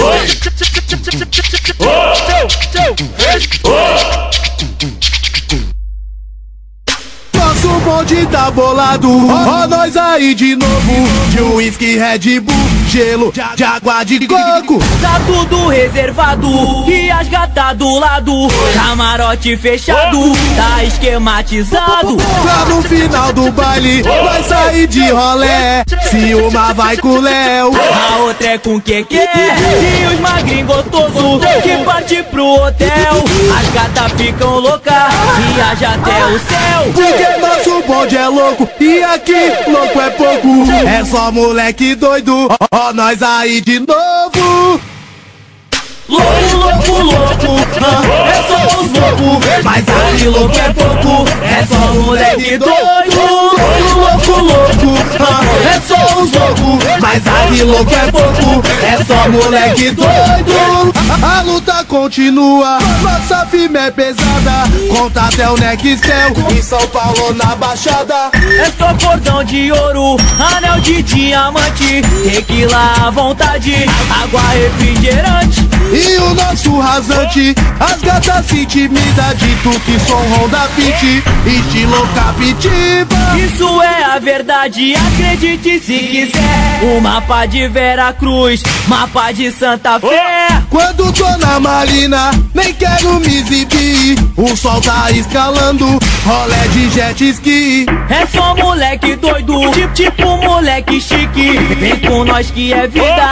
Nosso bonde tá bolado, ó nós aí de novo. De uísque, Red Bull, gelo, de água de coco. Tá tudo reservado e as gatas do lado. Camarote fechado, tá esquematizado. Lá no final do baile, vai sair de rolé. Se uma vai com o Léo, a outra é com Keke. E os magrinhos gostosos que parte pro hotel. As gatas ficam loucas, viaja até o céu. Porque nosso bonde é louco e aqui louco é pouco. É só moleque doido, ó nós aí de novo. Louco, louco, louco, é só os loucos. Mas aqui louco é pouco, é só moleque doido. Louco, louco, louco, É só os loucos, mas aqui louco é pouco. É só moleque doido. A luta continua, nossa firma é pesada. Conta até o Nextel, em São Paulo na Baixada. é só cordão de ouro, anel de diamante, tequila à vontade, água refrigerante. E o nosso rasante, as gatas se intimida de tu que som Honda Fit, estilo Captiva. Isso é a verdade, acredite se quiser. O mapa de Veracruz, mapa de Santa Fé. Quando tô na marina, nem quero me exibir. O sol tá escalando, rolé de jet ski. É só moleque doido, tipo moleque chique. Vem com nós que é vida.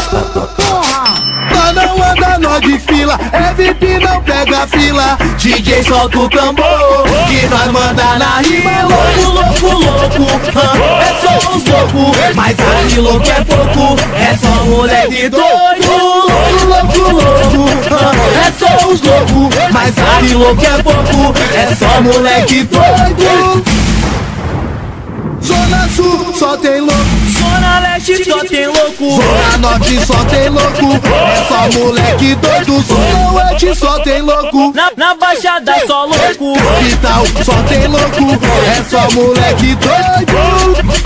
Nós não anda, nós de fila, é VIP, não pega fila. DJ solta o tambor, que nós manda na rima. Louco, louco, louco, é só os loucos. Mas aqui louco é pouco, é só moleque doido. Louco, louco, louco, é só os loucos. Mas aqui louco é pouco, é só moleque doido. Zona Sul só tem louco, Zona Leste só tem louco, Zona Norte só tem louco. É só moleque doido. Zona Oeste só tem louco, na Baixada só louco. Capital só tem louco. É só moleque doido.